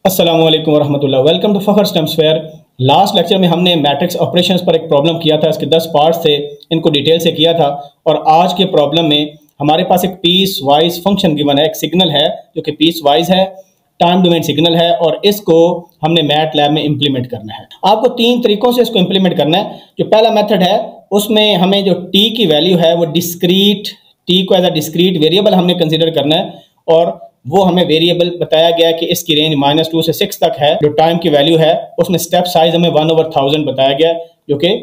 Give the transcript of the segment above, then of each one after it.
अस्सलाम वालेकुम वरहमतुल्लाह। Welcome to Fakhar stems fair. Last lecture में हमने मैट्रिक्स ऑपरेशंस पर एक प्रॉब्लम किया था। इसके 10 पार्ट्स थे, इनको डिटेल से किया था। और आज के प्रॉब्लम में हमारे पास एक पीस वाइज फंक्शन गिवन है, एक सिग्नल है जो कि पीस वाइज है, टाइम डोमेन सिग्नल है, और इसको हमने मैट लैब में इंप्लीमेंट करना है। आपको 3 तरीकों से इसको इंप्लीमेंट करना है। जो पहला मेथड है उसमें हमें जो टी की वैल्यू है वो डिस्क्रीट, टी को एज अ डिस्क्रीट वेरिएबल हमने कंसिडर करना है, और वो हमें वेरिएबल बताया गया कि इसकी रेंज -2 से 6 तक है। जो टाइम की वैल्यू है उसमें स्टेप साइज हमें 1/1000 बताया गया, जो कि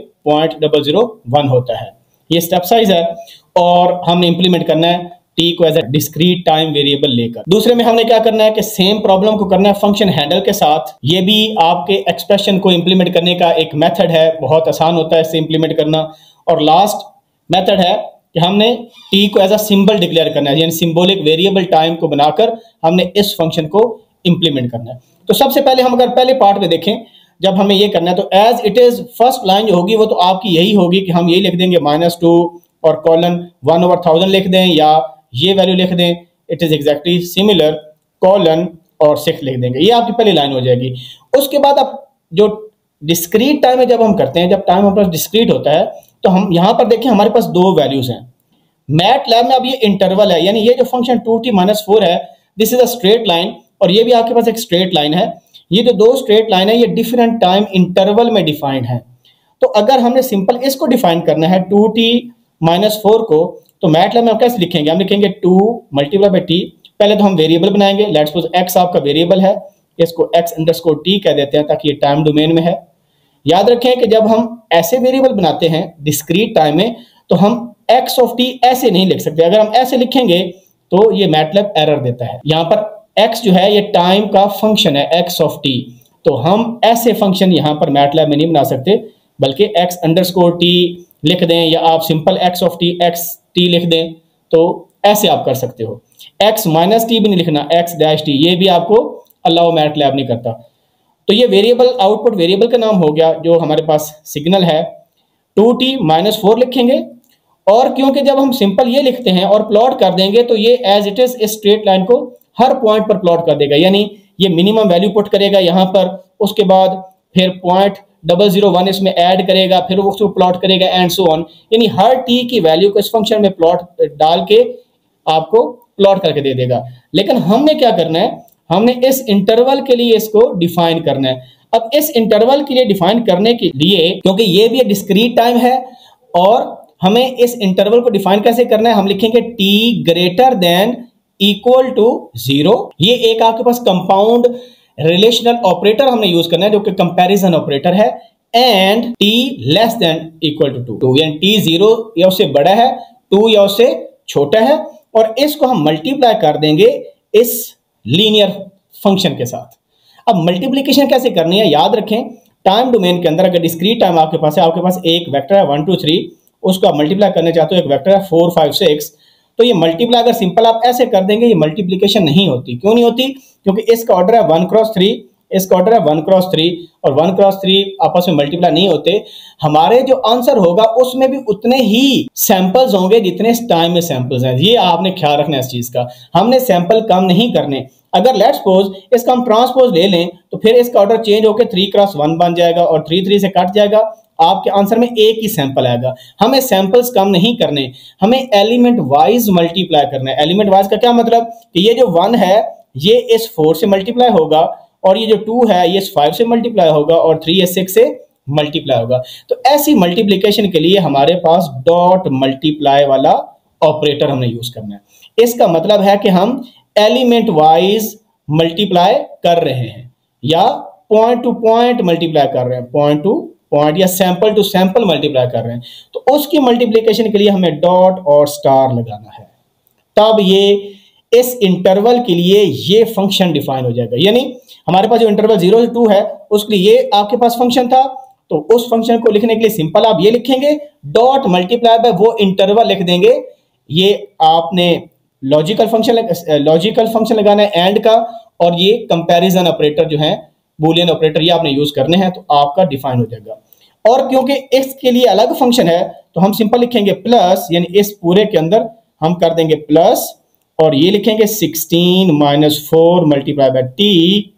0.001 होता है। ये स्टेप साइज है और हमने इंप्लीमेंट करना है टी को as a discrete time variable लेकर। दूसरे में हमने क्या करना है कि सेम प्रॉब्लम को करना है फंक्शन हैंडल के साथ। ये भी आपके एक्सप्रेशन को इंप्लीमेंट करने का एक मेथड है, बहुत आसान होता है इससे इंप्लीमेंट करना। और लास्ट मेथड है कि हमने t को एज अ सिंबल डिक्लेयर करना है, यानी सिंबॉलिक वेरिएबल टाइम को बनाकर हमने इस फंक्शन को इंप्लीमेंट करना है। तो सबसे पहले हम अगर पहले पार्ट में देखें, जब हमें ये करना है तो as it is first line जो होगी वो तो आपकी यही होगी कि हम ये लिख देंगे -2 और कॉलन 1/1000 लिख दें, या ये वैल्यू लिख दें it is exactly similar colon और 6 लिख देंगे। ये आपकी पहली लाइन हो जाएगी। उसके बाद अब जो डिस्क्रीट टाइम है जब हम करते हैं, जब टाइम हमारे पास डिस्क्रीट होता है तो हम यहां पर देखें हमारे पास 2 वैल्यूज हैं। मैट लैब में अब ये इंटरवल है, यानी ये जो फंक्शन 2t-4 है this is a straight line, और ये भी आपके पास एक स्ट्रेट लाइन है। ये जो 2 स्ट्रेट लाइन है ये डिफरेंट टाइम इंटरवल में डिफाइंड है। तो अगर हमने सिंपल इसको डिफाइन करना है 2t-4 को, तो मैट लैब में हम कैसे लिखेंगे? हम लिखेंगे 2 × t। पहले तो हम वेरिएबल बनाएंगे। लेट्स सपोज x आपका वेरिएबल है, इसको x_t कह देते हैं ताकि ये टाइम डोमेन में है। याद रखें कि जब हम ऐसे वेरिएबल बनाते हैं डिस्क्रीट टाइम में तो हम x ऐसे नहीं लिख सकते। अगर हम ऐसे लिखेंगे तो ये मैटलैब एरर देता है। यहाँ पर x जो है ये टाइम का फंक्शन है, x, तो हम ऐसे फंक्शन यहाँ पर मैटलैब में नहीं बना सकते, बल्कि x_t लिख दें, या आप सिंपल x लिख दें, तो ऐसे आप कर सकते हो। x - t भी नहीं लिखना, x-t, ये भी आपको अलाउ मैटलैब नहीं करता। तो ये वेरिएबल आउटपुट वेरिएबल का नाम हो गया जो हमारे पास सिग्नल है। 2t-4 लिखेंगे, और क्योंकि जब हम सिंपल ये लिखते हैं और प्लॉट कर देंगे तो ये एज इट इज इस स्ट्रेट लाइन को हर पॉइंट पर प्लॉट कर देगा, यानी ये मिनिमम वैल्यू पुट करेगा यहाँ पर, उसके बाद फिर 0.001 इसमें ऐड करेगा, फिर उसको प्लॉट करेगा एंड सो ऑन। यानी हर t की वैल्यू को इस फंक्शन में प्लॉट डाल के आपको प्लॉट करके दे देगा। लेकिन हमने क्या करना है, हमने इस इंटरवल के लिए इसको डिफाइन करना है। अब इस इंटरवल के लिए डिफाइन करने के लिए, क्योंकि ये भी एक डिस्क्रीट टाइम है, और हमें इस इंटरवल को डिफाइन कैसे करना है, हम लिखेंगे t > 0। ये एक आपके पास कंपाउंड रिलेशनल ऑपरेटर हमने यूज करना है जो कि कंपैरिजन ऑपरेटर है, एंड t < 2, यानी t 0 या उससे बड़ा है, 2 या उससे छोटा है, और इसको हम मल्टीप्लाई कर देंगे इस लीनियर फंक्शन के साथ। अब मल्टीप्लिकेशन कैसे करनी है, याद रखें टाइम डोमेन के अंदर अगर डिस्क्रीट टाइम आपके पास है, आपके पास एक वेक्टर है 1 2 3, उसको आप मल्टीप्लाई करने चाहते हो, एक वेक्टर है 4 5 6, तो ये मल्टीप्लाई अगर सिंपल आप ऐसे कर देंगे ये मल्टीप्लिकेशन नहीं होती। क्यों नहीं होती? क्योंकि इसका ऑर्डर है 1 × 3, इसका ऑर्डर है 1 × 3, और 1 × 3 आपस में मल्टीप्लाई नहीं होते। हमारे जो आंसर होगा उसमें भी उतने ही सैंपल्स होंगे जितने टाइम में सैंपल्स हैं। ये आपने ख्याल रखना है इस चीज का, हमने सैंपल कम नहीं करने। अगर लेट्स सपोज इसका हम ट्रांसपोज ले लें तो फिर इसका ऑर्डर चेंज होकर 3 × 1 बन जाएगा, और 3 3 से कट जाएगा, आपके आंसर में एक ही सैंपल आएगा। हमें सैंपल्स कम नहीं करने, हमें एलिमेंट वाइज मल्टीप्लाई करना है। एलिमेंट वाइज का क्या मतलब कि ये जो 1 है ये इस 4 से मल्टीप्लाई होगा, और ये जो 2 है ये इस 5 से मल्टीप्लाई होगा, और 3 इस 6 से मल्टीप्लाई होगा। तो ऐसी मल्टीप्लिकेशन के लिए हमारे पास डॉट मल्टीप्लाई वाला ऑपरेटर हमने यूज करना है। इसका मतलब है कि हम एलिमेंट वाइज मल्टीप्लाई कर रहे हैं, या पॉइंट टू पॉइंट मल्टीप्लाई कर रहे हैं, पॉइंट टू पॉइंट या सैंपल टू सैंपल मल्टीप्लाई कर रहे हैं। तो उसकी मल्टीप्लिकेशन के लिए हमें डॉट और स्टार लगाना है, तब ये इस इंटरवल के लिए ये फंक्शन डिफाइन हो जाएगा। यानी हमारे पास जो इंटरवल 0 से 2 है उसके लिए ये आपके पास फंक्शन था, तो उस फंक्शन को लिखने के लिए सिंपल आप ये लिखेंगे डॉट मल्टीप्लाई बाय वो इंटरवल लिख देंगे। ये आपने लॉजिकल फंक्शन लगाना है एंड का, और ये कंपैरिजन ऑपरेटर जो है बूलियन ऑपरेटर ये आपने यूज करने हैं, तो आपका डिफाइन हो जाएगा। और क्योंकि इसके लिए अलग फंक्शन है तो हम सिंपल लिखेंगे प्लस, यानी इस पूरे के अंदर हम कर देंगे प्लस, और ये लिखेंगे 16 - 4 × t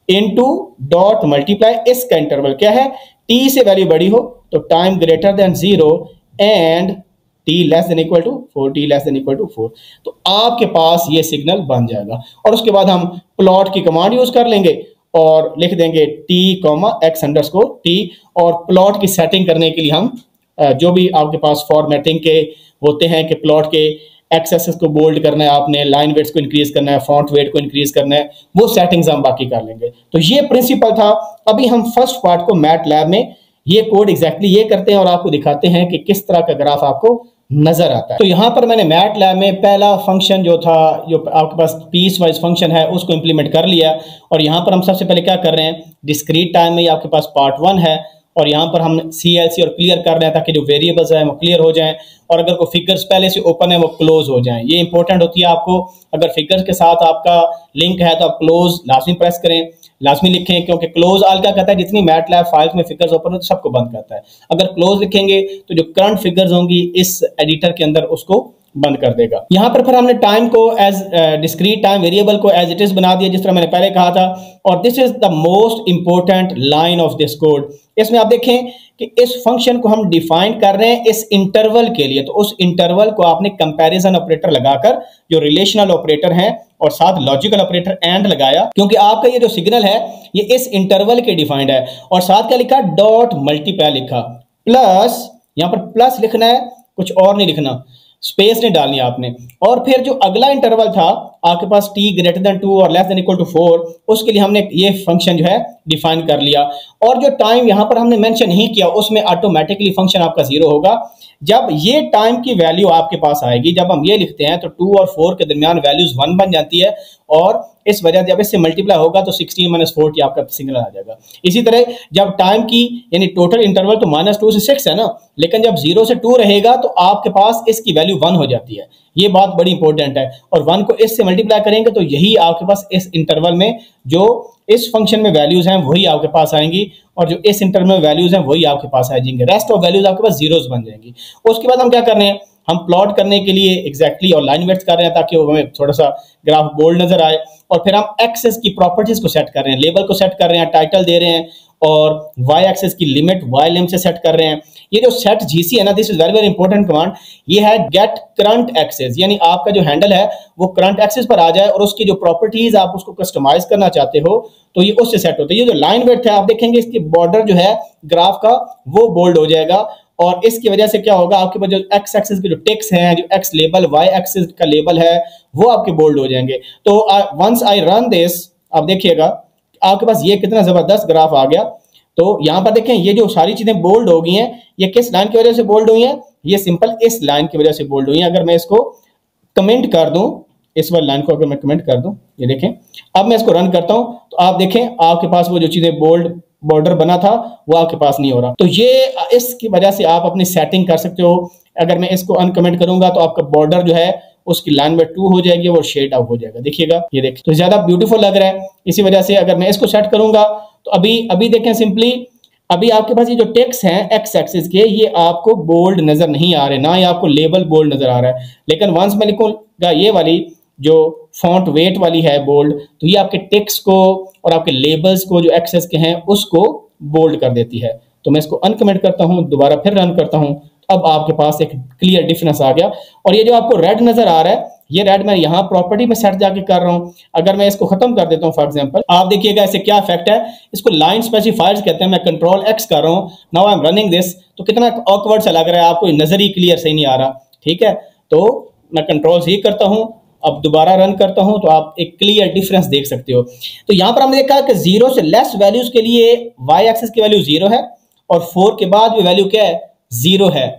इनटू डॉट मल्टीप्लाई इसका इंटरवल क्या है, टी से वैल्यू बड़ी हो तो time greater than 0 and T less than equal to 4, T less than equal to 4। तो आपके पास ये सिग्नल बन जाएगा और उसके बाद हम प्लॉट की कमांड यूज कर लेंगे और लिख देंगे टी एक्स अंडरस्कोर टी, और प्लॉट की सेटिंग करने के लिए हम जो भी आपके पास फॉर्मेटिंग के होते हैं कि प्लॉट के एक्स एक्सेस को बोल्ड करना है आपने, लाइन वेट्स को इंक्रीज करना है, फॉन्ट वेट को इंक्रीज करना है, वो सेटिंग्स हम बाकी कर लेंगे। तो ये प्रिंसिपल था। अभी हम फर्स्ट पार्ट को मैट लैब में ये कोड एग्जैक्टली ये करते हैं और आपको दिखाते हैं कि किस तरह का ग्राफ आपको नजर आता है। तो यहां पर मैंने मैट लैब में पहला फंक्शन जो था, जो आपके पास पीस वाइज फंक्शन है, उसको इंप्लीमेंट कर लिया। और यहां पर हम सबसे पहले क्या कर रहे हैं, डिस्क्रीट टाइम में आपके पास पार्ट 1 है और यहाँ पर हम CLC और क्लियर कर रहे हैं ताकि जो वेरिएबल्स हैं वो क्लियर हो जाएं और अगर कोई फिगर्स पहले से ओपन है वो क्लोज हो जाएं। ये इंपॉर्टेंट होती है आपको, अगर फिगर्स के साथ आपका लिंक है तो आप क्लोज लाजमी प्रेस करें, लाजमी लिखें, क्योंकि क्लोज ऑल क्या कहता है, जितनी मैटलैब फाइल्स में फिगर्स ओपन हो तो सबको बंद करता है। अगर क्लोज लिखेंगे तो जो करंट फिगर्स होंगी इस एडिटर के अंदर उसको बंद कर देगा। यहां पर फिर हमने टाइम को एज डिस्क्रीट टाइम वेरिएबल को एज इट इज बना दिया जिस तरह मैंने पहले कहा था। और this is the most important line of this code. इसमें आप देखें कि इस फंक्शन को हम डिफाइन कर रहे हैं इस इंटरवल के लिए, तो उस इंटरवल को आपने कंपैरिजन ऑपरेटर लगाकर जो रिलेशनल ऑपरेटर हैं और साथ लॉजिकल ऑपरेटर एंड लगाया, क्योंकि आपका ये जो सिग्नल है ये इस इंटरवल के डिफाइंड है। और साथ क्या लिखा, डॉट मल्टीप्लाई लिखा, प्लस यहां पर प्लस लिखना है, कुछ और नहीं लिखना, स्पेस नहीं डालनी आपने। और फिर जो अगला इंटरवल था आपके पास t ग्रेटर देन 2 और लेस देन इक्वल टू 4, उसके लिए हमने ये फंक्शन जो है डिफाइन कर लिया। और जो टाइम यहां पर हमने मेंशन नहीं किया उसमें ऑटोमेटिकली फंक्शन आपका 0 होगा। जब ये टाइम की वैल्यू आपके पास आएगी, जब हम ये लिखते हैं तो 2 और 4 के दरमियान वैल्यूज 1 बन जाती है और इस वजह जब इससे मल्टीप्लाई होगा तो 16 - 40 आपका सिग्नल आ जाएगा। इसी तरह जब टाइम की यानी टोटल इंटरवल तो -2 से 6 है ना, लेकिन जब 0 से 2 रहेगा तो आपके पास इसकी वैल्यू 1 हो जाती है। ये बात बड़ी इंपॉर्टेंट है। और 1 को इससे मल्टीप्लाई करेंगे तो यही आपके पास इस इंटरवल में जो इस फंक्शन में वैल्यूज हैं वही आपके पास आएंगी और जो इस इंटरवल में वैल्यूज हैं वही आपके पास आ जाएंगे। रेस्ट ऑफ वैल्यूज आपके पास जीरोस बन जाएंगी। उसके बाद हम क्या कर रहे हैं, हम प्लॉट करने के लिए एग्जैक्टली और लाइन वेट्स कर रहे हैं ताकि हमें थोड़ा सा ग्राफ बोल्ड नजर आए। और फिर हम एक्सेस की प्रॉपर्टीज को सेट कर रहे हैं, लेबल को सेट कर रहे हैं, टाइटल दे रहे हैं और वाई एक्सेस की लिमिट वाई लिम से सेट कर रहे हैं। ये जो सेट जीसी है ना, this is very very important command. ये है गेट करंट एक्सेस, यानी आपका जो हैंडल है वो करंट एक्सेस पर आ जाए और उसकी जो प्रॉपर्टीज आप उसको कस्टमाइज करना चाहते हो तो ये उससे सेट होता है। ये जो लाइन वेट है आप देखेंगे इसकी बॉर्डर जो है ग्राफ का वो बोल्ड हो जाएगा और इसकी वजह से क्या होगा, आपके पास जो एक्स एक्सिस के जो टेक्स्ट हैं, जो एक्स लेबल वाई एक्सिस का लेबल है वो आपके बोल्ड हो जाएंगे। तो वंस आई रन दिस, आप देखिएगा आपके पास ये कितना जबरदस्त ग्राफ आ गया। तो यहां पर देखें ये जो सारी चीजें बोल्ड हो गई हैं, ये किस लाइन की वजह से बोल्ड हुई हैं, ये सिंपल इस लाइन की वजह से बोल्ड हुई हैं। अगर मैं इसको कमेंट कर दूं, इस वाली लाइन को अगर मैं कमेंट कर दूं, ये देखें, अब मैं इसको रन करता हूं तो आप देखें आपके पास वो जो चीजें बोल्ड बॉर्डर बना था वो आपके पास नहीं हो रहा। तो ये इसकी वजह से आप अपनी सेटिंग कर सकते हो। अगर मैं इसको अनकमेंट करूंगा तो आपका बॉर्डर जो है उसकी लाइन में 2 हो जाएगी और शेड आउट हो जाएगा। देखिएगा, ये देखिए तो ज्यादा ब्यूटीफुल लग रहा है। इसी वजह से अगर मैं इसको सेट करूंगा तो अभी देखें सिंपली, अभी आपके पास ये जो टेक्स्ट हैं एक्स एक्सिस के ये आपको बोल्ड नजर नहीं आ रहे, ना ही आपको लेबल बोल्ड नजर आ रहा है। लेकिन वंस मैं लिखूंगा ये वाली जो फॉन्ट वेट वाली है बोल्ड, तो ये आपके टेक्स्ट को और आपके लेबल्स को जो एक्सेस के हैं उसको बोल्ड कर देती है। तो मैं इसको अनकमेंट करता हूं, दोबारा फिर रन करता हूं, अब आपके पास एक क्लियर डिफरेंस आ गया। और ये जो आपको रेड नजर आ रहा है, ये रेड मैं यहाँ प्रॉपर्टी में सेट जाके कर रहा हूँ। अगर मैं इसको खत्म कर देता हूँ फॉर एग्जांपल, आप देखिएगा इससे क्या इफेक्ट है। इसको लाइन स्पेसिफायर्स कहते हैं। मैं कंट्रोल एक्स कर रहा हूँ, now I am running this, तो कितना ऑकवर्ड सा लग रहा है, आपको नजर ही क्लियर सही नहीं आ रहा। ठीक है, तो मैं कंट्रोल ही करता हूँ, अब दोबारा रन करता हूं तो आप एक क्लियर डिफरेंस देख सकते हो। तो यहां पर हमने देखा कि 0 से लेस वैल्यूज के लिए वाई एक्सिस की वैल्यू 0 है और 4 के बाद भी वैल्यू क्या है, 0 है।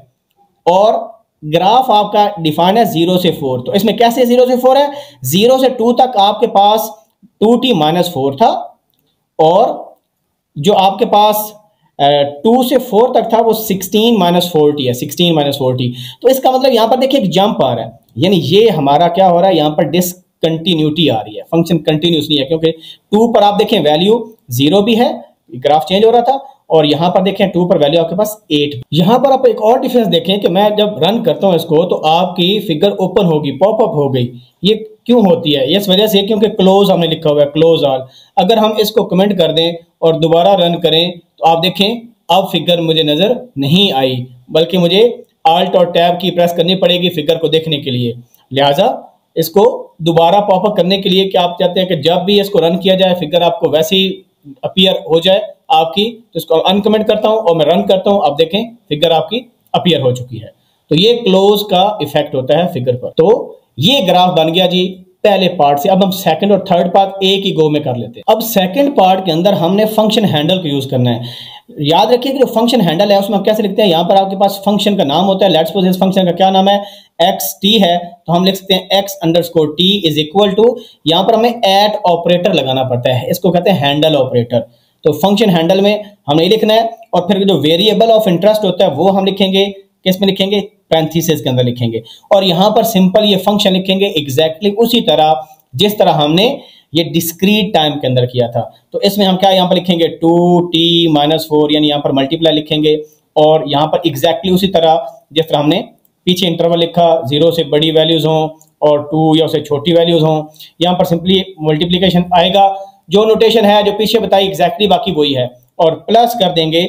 और ग्राफ आपका डिफाइन है 0 से 4। तो इसमें कैसे 0 से 4 है, 0 से 2 तक आपके पास 2t - 4 था और जो आपके पास 2 से 4 तक था वो 16 - 4t है, 16 - 4t। तो इसका मतलब यहां पर देखिए एक जंप आ रहा है, यानी ये हमारा क्या हो रहा है, यहां पर डिसकंटिन्यूटी आ रही है, फंक्शन कंटिन्यूस नहीं है। क्योंकि 2 पर आप देखें वैल्यू 0 भी है, ग्राफ चेंज हो रहा था, और यहां पर देखें 2 पर वैल्यू आपके पास 8। यहां पर आप एक और डिफरेंस देखें कि मैं जब रन करता हूं इसको तो आपकी फिगर ओपन होगी, पॉपअप हो गई, ये क्यों होती है? इस वजह से क्योंकि क्लोज हमने लिखा हुआ है, क्लोज ऑल। अगर हम इसको कमेंट कर दें और दोबारा रन करें तो आप देखें अब फिगर मुझे नजर नहीं आई, बल्कि मुझे आल्ट और टैब की प्रेस करनी पड़ेगी फिगर को देखने के लिए। लिहाजा इसको दोबारा पॉपअप करने के लिए क्या आप चाहते हैं कि जब भी इसको रन किया जाए फिगर आपको वैसे ही अपीयर हो जाए आपकी, तो इसको अनकमेंट करता हूं और मैं रन करता हूं। अब देखें फिगर आपकी अपीयर हो चुकी है। तो ये क्लोज का इफेक्ट होता है फिगर पर। तो ये ग्राफ बन गया जी पहले पार्ट से। अब हम सेकंड और थर्ड पार्ट एक ही गो में कर लेते हैं। अब सेकंड पार्ट के अंदर हमने फंक्शन हैंडल को यूज करना है। याद रखिए कि जो फंक्शन हैंडल है उसमें आप कैसे लिखते हैं, यहां पर आपके पास फंक्शन का नाम होता है। लेट्स सपोज इस फंक्शन का क्या नाम है, एक्स टी है, तो हम लिख सकते हैं X underscore T is equal to, यहां पर हमें एट ऑपरेटर लगाना पड़ता है, इसको कहते हैं हैंडल ऑपरेटर। तो फंक्शन हैंडल में हमें लिखना है और फिर जो वेरिएबल ऑफ इंटरेस्ट होता है वो हम लिखेंगे, किस में लिखेंगे, पैरेंथेसिस के अंदर लिखेंगे। और यहां पर सिंपल ये फंक्शन लिखेंगे एग्जैक्टली उसी तरह जिस तरह हमने ये डिस्क्रीट टाइम के अंदर किया था। तो इसमें हम क्या यहां पर लिखेंगे 2t-4, यानी यहां पर मल्टीप्लाई लिखेंगे और यहां पर एग्जैक्टली उसी तरह जिस तरह हमने पीछे इंटरवल लिखा, 0 से बड़ी वैल्यूज हों और 2 या उससे छोटी वैल्यूज हों, यहां पर सिंपली मल्टीप्लीकेशन आएगा। जो नोटेशन है जो पीछे बताई एग्जैक्टली बाकी वही है, और प्लस कर देंगे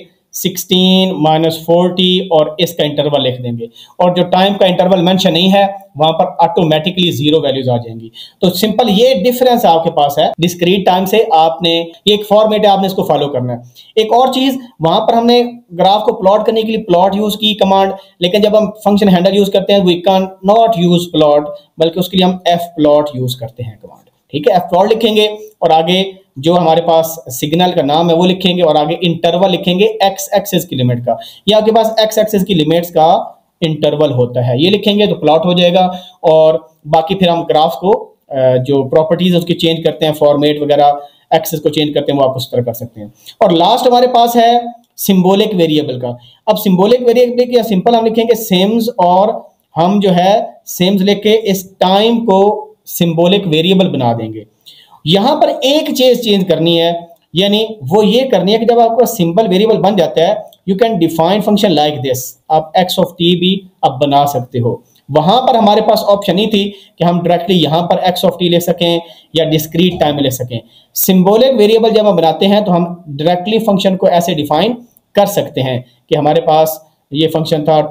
16 - 40 और इसका इंटरवल लिख देंगे। और जो टाइम का इंटरवल मेंशन नहीं है वहां पर ऑटोमेटिकली 0 वैल्यूज आ जाएंगी। तो सिंपल ये डिफरेंस आपके पास है डिस्क्रीट टाइम से। आपने ये एक फॉर्मेट है, आपने इसको फॉलो करना है। एक और चीज, वहां पर हमने ग्राफ को प्लॉट करने के लिए प्लॉट यूज की कमांड, लेकिन जब हम फंक्शन हैंडल यूज करते हैं we can not use plot, बल्कि उसके लिए हम एफ प्लॉट यूज करते हैं कमांड। ठीक है, एफ प्लॉट लिखेंगे और आगे जो हमारे पास सिग्नल का नाम है वो लिखेंगे और आगे इंटरवल लिखेंगे एक्स एक्सिस की लिमिट का। ये आपके पास एक्स एक्सिस की लिमिट्स का इंटरवल होता है, ये लिखेंगे तो प्लॉट हो जाएगा। और बाकी फिर हम ग्राफ को जो प्रॉपर्टीज उसकी चेंज करते हैं, फॉर्मेट वगैरह एक्सेस को चेंज करते हैं, वो आप उस तरह कर सकते हैं। और लास्ट हमारे पास है सिंबॉलिक वेरिएबल का। अब सिंबॉलिक वेरिएबल क्या सिंपल हम लिखेंगे सेम्स, और हम जो है सेम्स लेके इस टाइम को सिंबॉलिक वेरिएबल बना देंगे। यहां पर एक चीज चेंज करनी है, यानी वो ये करनी है कि जब आपका सिंबल वेरिएबल बन जाता है you can define function like this, आप एक्स ऑफ टी भी आप बना सकते हो। वहां पर हमारे पास ऑप्शन ही थी कि हम डायरेक्टली यहां पर एक्स ऑफ टी ले सकें या डिस्क्रीट टाइम ले सकें। सिंबॉलिक वेरिएबल जब हम बनाते हैं तो हम डायरेक्टली फंक्शन को ऐसे डिफाइन कर सकते हैं कि हमारे पास ये फंक्शन था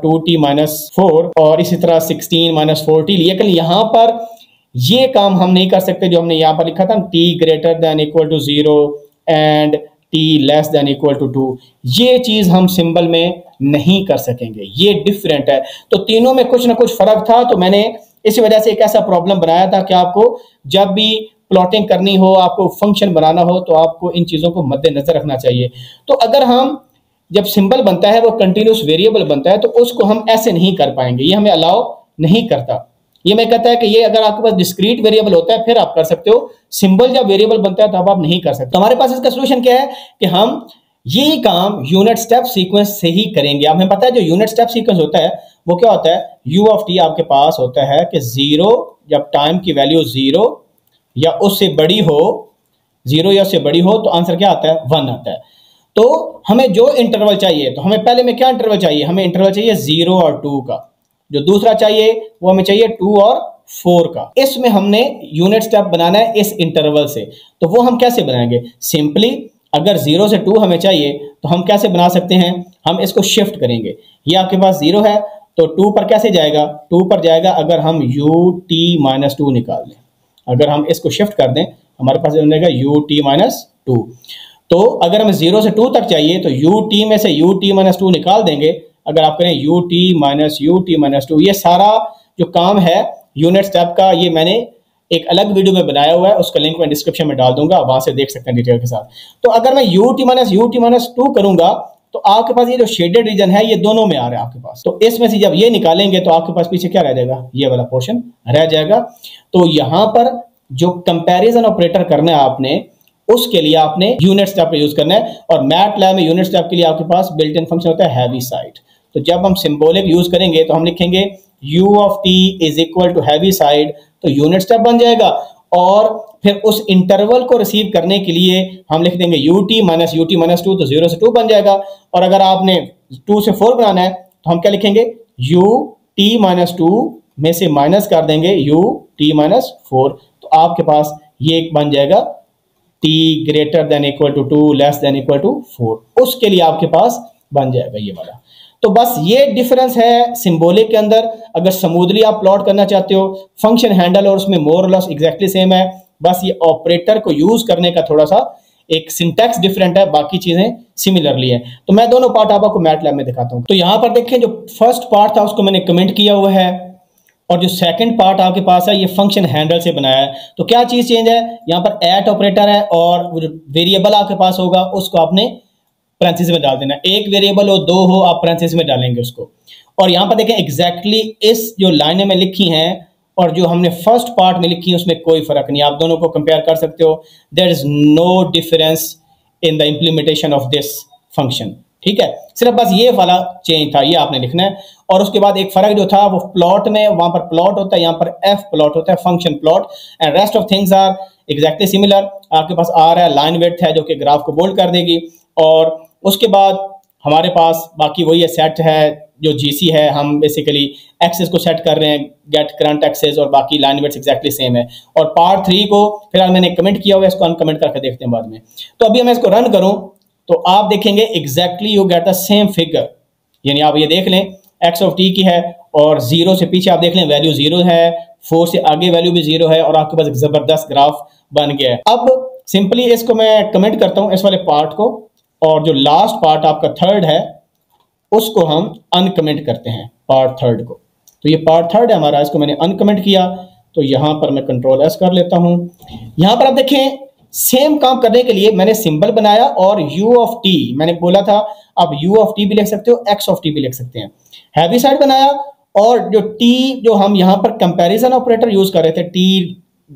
2t-4 और इसी तरह 16 - 4t, लेकिन यहां पर ये काम हम नहीं कर सकते जो हमने यहां पर लिखा था t > 0 एंड t <= 2। ये चीज हम सिंबल में नहीं कर सकेंगे, ये डिफरेंट है। तो तीनों में कुछ ना कुछ फर्क था, तो मैंने इसी वजह से एक ऐसा प्रॉब्लम बनाया था कि आपको जब भी प्लॉटिंग करनी हो, आपको फंक्शन बनाना हो, तो आपको इन चीजों को मद्देनजर रखना चाहिए। तो अगर हम जब सिंबल बनता है वो कंटिन्यूस वेरिएबल बनता है तो उसको हम ऐसे नहीं कर पाएंगे, ये हमें अलाउ नहीं करता। ये मैं कहता है कि ये अगर आपके पास डिस्क्रीट वेरिएबल होता है फिर आप कर सकते हो, सिंबल जब वेरिएबल बनता है तब आप नहीं कर सकते। हमारे पास इसका सोल्यूशन क्या है कि हम यही काम यूनिट स्टेप सीक्वेंस से ही करेंगे। हमें पता है जो यूनिट स्टेप सीक्वेंस होता है वो क्या होता है, u ऑफ t आपके पास होता है कि 0 जब टाइम की वैल्यू 0 या उससे बड़ी हो, 0 या उससे बड़ी हो तो आंसर क्या आता है, 1 आता है। तो हमें जो इंटरवल चाहिए, तो हमें पहले में क्या इंटरवल चाहिए, हमें इंटरवल चाहिए 0 और 2 का। जो दूसरा चाहिए वो हमें चाहिए 2 और 4 का। इसमें हमने यूनिट स्टेप बनाना है इस इंटरवल से। तो वो हम कैसे बनाएंगे, सिंपली अगर 0 से 2 हमें चाहिए तो हम कैसे बना सकते हैं, हम इसको शिफ्ट करेंगे। ये आपके पास 0 है तो 2 पर कैसे जाएगा, 2 पर जाएगा अगर हम ut-2 निकाल लें। अगर हम इसको शिफ्ट कर दें हमारे पास बनेगा ut-2। तो अगर हमें 0 से 2 तक चाहिए तो ut में से ut-2 निकाल देंगे। अगर आप करें ut-2, ये सारा जो काम है यूनिट स्टेप का, ये मैंने एक अलग वीडियो में बनाया हुआ है, उसका लिंक मैं डिस्क्रिप्शन में डाल दूंगा, वहां से देख सकते हैं डिटेल के साथ। तो अगर मैं ut-2 करूंगा तो आपके पास ये जो शेडेड रीजन है ये दोनों में आ रहा है आपके पास। तो इसमें से जब ये निकालेंगे तो आपके पास पीछे क्या रह जाएगा, ये वाला पोर्शन रह जाएगा। तो यहां पर जो कंपैरिजन ऑपरेटर करना है आपने, उसके लिए आपने यूनिट स्टेप यूज करना है। और मैटलैब में यूनिट स्टेप के लिए आपके पास बिल्ट इन फंक्शन होता है हैवी साइड। तो जब हम सिंबॉलिक यूज करेंगे तो हम लिखेंगे u of t is equal to Heaviside, तो यूनिट स्टेप बन जाएगा। और फिर उस इंटरवल को रिसीव करने के लिए हम लिख देंगे ut-2, तो 0 से 2 बन जाएगा। और अगर आपने 2 से 4 बनाना है तो हम क्या लिखेंगे ut-2 में से माइनस कर देंगे u t माइनस 4, तो आपके पास ये एक बन जाएगा t greater than equal to 2 less than equal to 4, उसके लिए आपके पास बन जाएगा ये वाला। तो बस ये डिफरेंस है सिंबॉलिक के अंदर। अगर स्मूथली आप प्लॉट करना चाहते हो, फंक्शन हैंडल और उसमें मोर और लेस एग्जैक्टली सेम है, बस ये ऑपरेटर को यूज करने का थोड़ा सा एक सिंटैक्स डिफरेंट है, बाकी चीजें सिमिलरली है। तो मैं दोनों पार्ट आपको मैटलैब में दिखाता हूं। तो यहां पर देखें, जो फर्स्ट पार्ट था उसको मैंने कमेंट किया हुआ है, और जो सेकंड पार्ट आपके पास है ये फंक्शन हैंडल से बनाया है। तो क्या चीज चेंज है, यहां पर एट ऑपरेटर है और वेरिएबल आपके पास होगा उसको आपने पैरेंथेसिस में डाल देना। एक वेरिएबल हो, दो हो, आप पैरेंथेसिस में डालेंगे उसको। और यहां पर देखें एग्जैक्टली इस जो लाइनें में लिखी हैं और जो हमने फर्स्ट पार्ट में लिखी है उसमें कोई फर्क नहीं, आप दोनों को कंपेयर कर सकते हो। There is no difference in the implementation of this function, ठीक है। सिर्फ बस ये वाला चेंज था, ये आपने लिखना है। और उसके बाद एक फर्क जो था वो प्लॉट में, वहां पर प्लॉट होता है, यहाँ पर एफ प्लॉट होता है, function plot, and rest of things are exactly similar. आपके पास आ रहा है लाइन विड्थ है जो कि ग्राफ को बोल्ड कर देगी, और उसके बाद हमारे पास बाकी वही है, सेट है जो जीसी है, हम बेसिकली एक्सेस को सेट कर रहे हैं, गेट करंट एक्सेस, और बाकी लाइन विड्थ एग्जैक्टली सेम है। और पार्ट 3 को फिलहाल मैंने कमेंट किया हुआ है, इसको अनकमेंट करके देखते हैं बाद में। तो अभी मैं इसको रन करूं तो आप देखेंगे exactly you get the same figure, यानी आप ये देख लें एक्स ऑफ टी की है, और 0 से पीछे आप देख लें वैल्यू 0 है, 4 से आगे वैल्यू भी 0 है, और आपके पास एक जबरदस्त ग्राफ बन गया है। अब सिंपली इसको मैं कमेंट करता हूं इस वाले पार्ट को, और जो लास्ट पार्ट आपका थर्ड है उसको हम अनकमेंट करते हैं, पार्ट थर्ड को। तो ये पार्ट थर्ड है हमारा, इसको मैंने अनकमेंट किया, तो यहां पर मैं कंट्रोल एस कर लेता हूं। यहां पर आप देखें सेम काम करने के लिए मैंने सिंबल बनाया, और u ऑफ t मैंने बोला था आप u ऑफ t भी लिख सकते हो, x ऑफ t भी लिख सकते हैं। हैवी साइड बनाया, और जो t जो हम यहां पर कंपैरिजन ऑपरेटर यूज कर रहे थे, t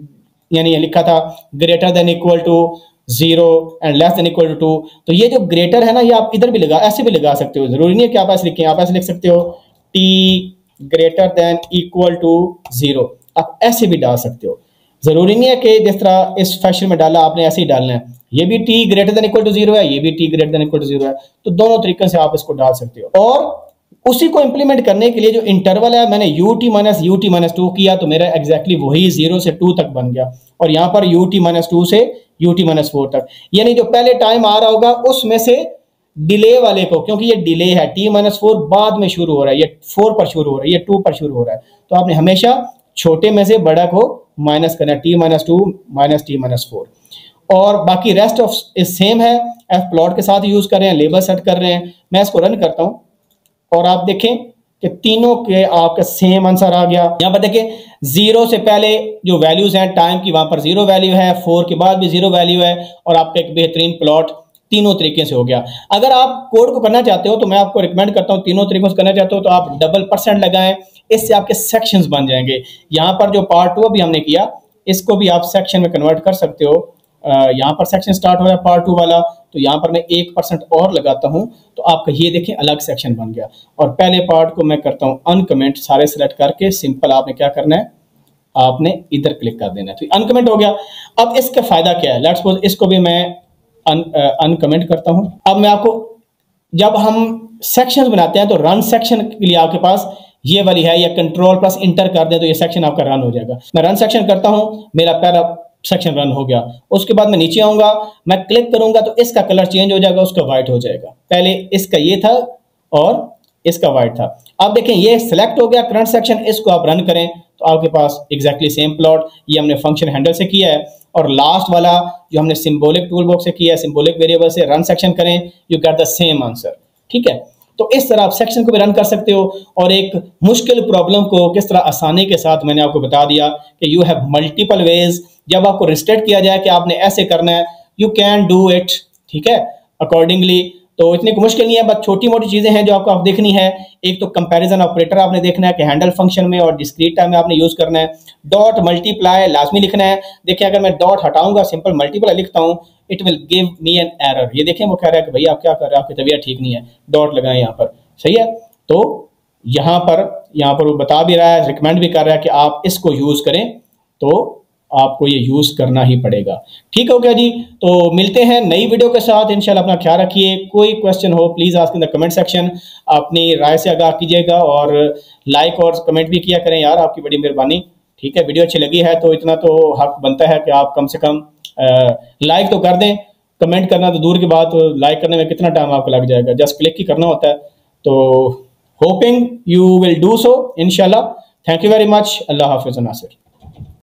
यानी लिखा था greater than equal to 0 and less than equal to 2, तो ये जो ग्रेटर है ना, ये आप इधर भी लगा, ऐसे भी लगा सकते हो, जरूरी नहीं है कि आप ऐसे लिखें, आप ऐसे लिख सकते हो t greater than equal to 0, आप ऐसे भी डाल सकते हो। जरूरी नहीं है कि जिस तरह इस फैशन में डाला आपने ऐसे ही डालना है। ये भी t greater than equal to 0 है, ये भी t greater than equal to 0 है, तो दोनों तरीके से आप इसको डाल सकते हो। और उसी को इंप्लीमेंट करने के लिए जो इंटरवल है, मैंने ut माइनस 2 किया, तो मेरा एग्जैक्टली वही 0 से 2 तक बन गया, और यहाँ पर ut माइनस 2 से ut माइनस 4 तक, यानी जो पहले टाइम आ रहा होगा उसमें से डिले वाले को, क्योंकि ये डिले है, t माइनस 4 बाद में शुरू हो रहा है, ये 4 पर शुरू हो रहा है, ये 2 पर शुरू हो रहा है, तो आपने हमेशा छोटे में से बड़ा को माइनस करना है, t minus 2 minus t minus 4। और बाकी रेस्ट ऑफ सेम है, एफ प्लॉट के साथ यूज कर रहे हैं, लेबल सेट कर रहे हैं। मैं इसको रन करता हूं और आप देखें कि तीनों के आपका सेम आंसर आ गया। यहां पर देखें 0 से पहले जो वैल्यूज हैं टाइम की, वहां पर 0 वैल्यू है, 4 के बाद भी 0 वैल्यू है, और आपका एक बेहतरीन प्लॉट तीनों तरीके से हो गया। अगर आप कोड को करना चाहते हो तो मैं आपको रिकमेंड करता हूं, तीनों तरीकों से करना चाहते हो तो आप डबल% लगाएं, इससे आपके सेक्शंस बन जाएंगे। यहां पर जो पार्ट 2 अभी हमने किया, इसको भी आप सेक्शन में कन्वर्ट कर सकते हो। यहाँ पर सेक्शन स्टार्ट हो रहा है पार्ट 2 वाला, तो यहाँ पर मैं 1% और लगाता हूँ, तो आपका ये देखें अलग सेक्शन बन गया। और पहले पार्ट को मैं करता हूँ अनकमेंट, सारे सिलेक्ट करके सिंपल आपने क्या करना है, आपने इधर क्लिक कर देना है, तो अनकमेंट हो गया। अब इसका फायदा क्या है, लेट्स सपोज इसको भी मैं अनकमेंट करता हूँ। अब मैं आपको, जब हम सेक्शन बनाते हैं तो रन सेक्शन के लिए आपके पास ये वाली है, या कंट्रोल प्लस इंटर कर दें तो ये सेक्शन आपका रन हो जाएगा। मैं रन सेक्शन करता हूँ, मेरा पहला सेक्शन रन हो गया। उसके बाद मैं नीचे आऊंगा, मैं क्लिक करूंगा तो इसका कलर चेंज हो जाएगा, उसका व्हाइट हो जाएगा। पहले इसका ये था और इसका व्हाइट था। अब देखें ये सिलेक्ट हो गया करंट सेक्शन, इसको आप रन करें तो आपके पास एग्जैक्टली सेम प्लॉट, ये हमने फंक्शन हैंडल से किया है। और लास्ट वाला जो हमने सिंबॉलिक टूल बॉक्स से किया है, सिंबॉलिक वेरिएबल से रन सेक्शन करें, you get the same answer, ठीक है। तो इस तरह आप सेक्शन को भी रन कर सकते हो। और एक मुश्किल प्रॉब्लम को किस तरह आसानी के साथ मैंने आपको बता दिया कि यू हैव मल्टीपल वेज। जब आपको रिस्ट्रिक्ट किया जाए कि आपने ऐसे करना है, यू कैन डू इट, ठीक है, अकॉर्डिंगली। तो इतनी मुश्किल नहीं है, बस छोटी मोटी चीजें हैं जो आपको देखनी है। एक तो कंपैरिजन ऑपरेटर आपने देखना है कि हैंडल फंक्शन में और डिस्क्रीट टाइम में आपने यूज करना है। डॉट मल्टीप्लाई लाजमी लिखना है। देखिए अगर मैं डॉट हटाऊंगा, सिंपल मल्टीप्लाई लिखता हूं, it will give me an error. ये देखें वो कह रहा है कि भैया आप क्या कर रहे हो, आपकी तबीयत ठीक नहीं है, डॉट लगाएं यहाँ पर, सही है। तो यहाँ पर वो बता भी रहा है, रिकमेंड भी कर रहा है कि आप इसको यूज करें, तो आपको ये यूज़ करना ही पड़ेगा। ठीक हो गया जी, तो मिलते हैं नई वीडियो के साथ इंशाल्लाह। अपना ख्याल रखिए। कोई क्वेश्चन हो please ask in the comment section, अपनी राय से आगाह कीजिएगा और लाइक और कमेंट भी किया करें यार, आपकी बड़ी मेहरबानी। ठीक है, वीडियो अच्छी लगी है तो इतना तो हक बनता है कि आप कम से कम लाइक तो कर दें। कमेंट करना तो दूर की बात, लाइक करने में कितना टाइम आपको लग जाएगा, जस्ट क्लिक ही करना होता है। तो hoping you will do so इंशाल्लाह। Thank you very much. अल्लाह हाफिज़ नासिर।